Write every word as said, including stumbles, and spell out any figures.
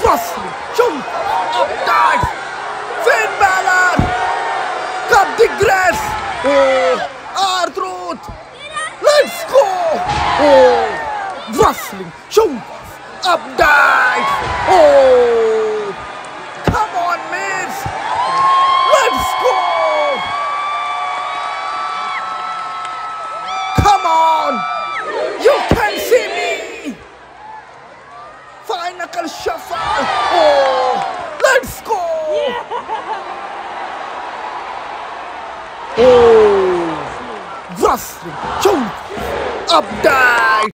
Wrestling, jump, up dive, Finn Balor, cut the grass, oh, R-Truth, let's go, oh, wrestling, jump, up dive, oh, come on Miz, let's go, come on, you can see me, final shuffle, oh, let's go, oh, wrestling, jump, up dive.